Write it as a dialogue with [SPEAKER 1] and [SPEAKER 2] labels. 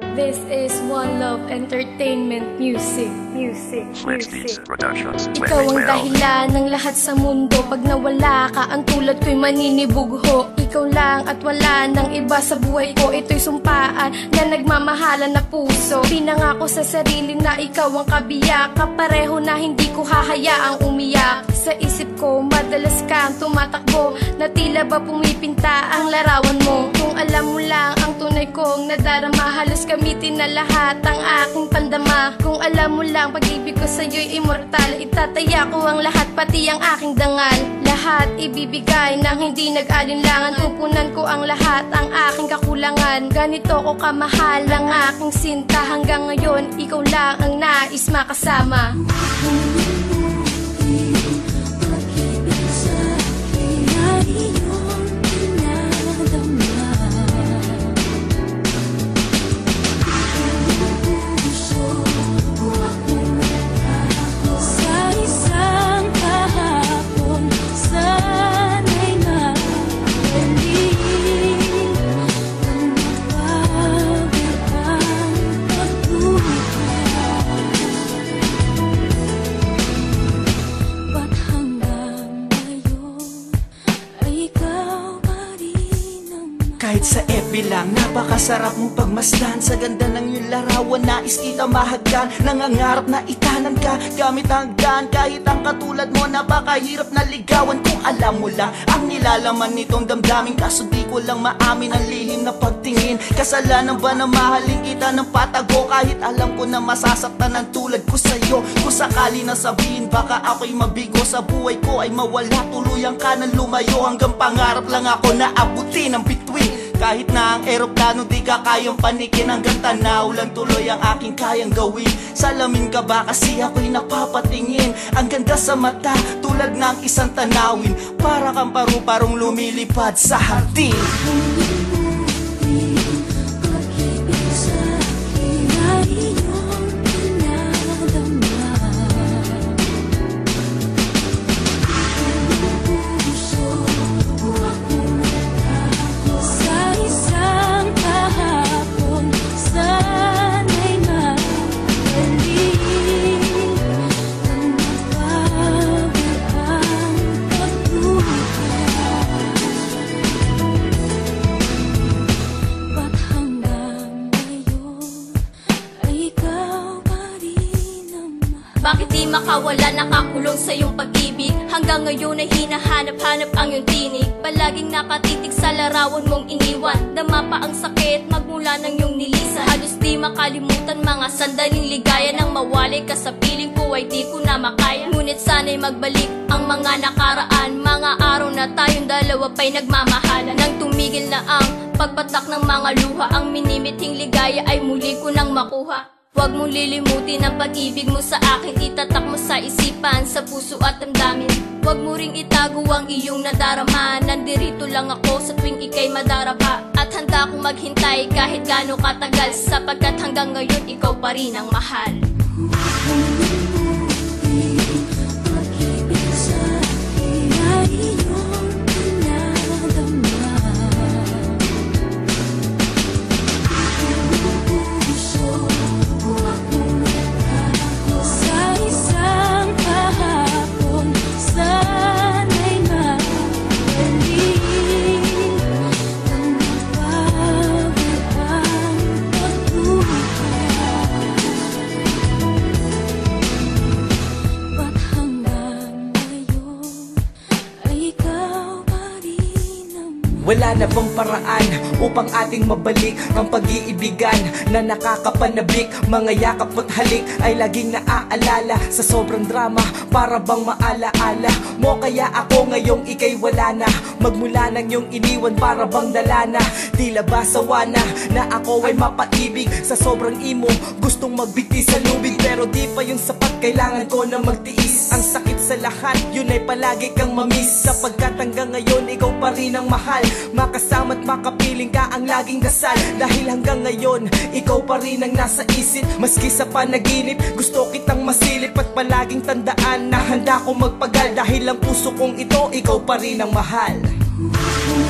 [SPEAKER 1] This is One Love Entertainment Music. Ikaw ang dahilan ng lahat sa mundo. Pag nawala ka, ang tulad ko'y maninibugho. Ikaw lang at wala nang iba sa buhay ko. Ito'y sumpaan na nagmamahalan na puso. Pinangako sa sarili na ikaw ang kabiyak. Kapareho na hindi ko hahayaang umiyak. Sa isip ko, madalas kang tumatakbo, na tila ba pumipinta ang larawan mo. Kung alam mo lang ang tunay kong nadarama, halos gamitin na lahat ang aking pandama. Kung alam mo lang, pag-ibig ko sa'yo'y immortal. Itataya ko ang lahat, pati ang aking dangal. Lahat ibibigay nang hindi nag-alinlangan. Tupunan ko ang lahat, ang aking kakulangan. Ganito ko kamahal ang aking sinta. Hanggang ngayon, ikaw lang ang nais makasama.
[SPEAKER 2] Kahit sa FB lang, napakasarap mong pagmasdan. Sa ganda ng iyong larawan, nais kita mahagdan. Nangangarap na itanan ka gamit ang hagdan. Kahit ang katulad mo, napakahirap na ligawan. Kung alam mo lang ang nilalaman nitong damdamin, kaso di ko lang maamin ang lihim na pagtingin. Kasalanan ba na mahalin kita ng patago? Kahit alam ko na masasaktan ang tulad ko sa'yo. Kung sakali na sabihin, baka ako'y mabigo. Sa buhay ko ay mawala, tuluyan ka ng lumayo. Hanggang pangarap lang ako na abutin ang bituin. Kahit na ang eroplano di ka kayang panikin, hanggang tanaw lang tuloy ang aking kayang gawin. Salamin ka ba kasi ako'y napapatingin? Ang ganda sa mata, tulad ng isang tanawin. Para kang paru-parong lumilipad sa hardin.
[SPEAKER 3] Bakit di makawala, nakakulong sa iyong pag-ibig? Hanggang ngayon ay hinahanap-hanap ang iyong tinig. Palaging nakatitig sa larawan mong iniwan. Dama pa ang sakit magmula ng iyong nilisan. Halos di makalimutan mga sandaling ligaya. Nang mawalay ka sa piling ko ay di ko na makaya. Ngunit sana'y magbalik ang mga nakaraan. Mga araw na tayong dalawa pa'y nagmamahalan. Nang tumigil na ang pagpatak ng mga luha, ang minimiting ligaya ay muli ko nang makuha. Huwag mong lilimutin ang pag-ibig mo sa akin. Itatak mo sa isipan, sa puso at damdamin. Huwag mo ring itago ang iyong nadarama. Nandirito lang ako sa tuwing ika'y madarapa. At handa akong maghintay kahit gaano katagal, sapagkat hanggang ngayon ikaw pa rin ang mahal.
[SPEAKER 2] Wala na bang paraan upang ating mabalik ang pag-iibigan na nakakapanabik? Mga yakap at halik ay laging naaalala. Sa sobrang drama, para bang maalaala mo? Kaya ako ngayong ika'y wala na. Magmula nang iyong iniwan, para bang dala na. Tila ba sawa na ako ay mapaibig? Sa sobrang imo, gustong magbiti sa lubig. Pero di pa yung sapat, kailangan ko na magtiis. Ang sakit sa lahat, yun ay palagi kang mamiss. Sapagkat hanggang ngayon, ikaw pa rin ang mahal. Makasama't makapiling ka ang laging dasal. Dahil hanggang ngayon, ikaw pa rin ang nasa isip. Maski sa panaginip, gusto kitang masilip. At palaging tandaan na handa ko magpagal. Dahil ang puso kong ito, ikaw pa rin ang mahal.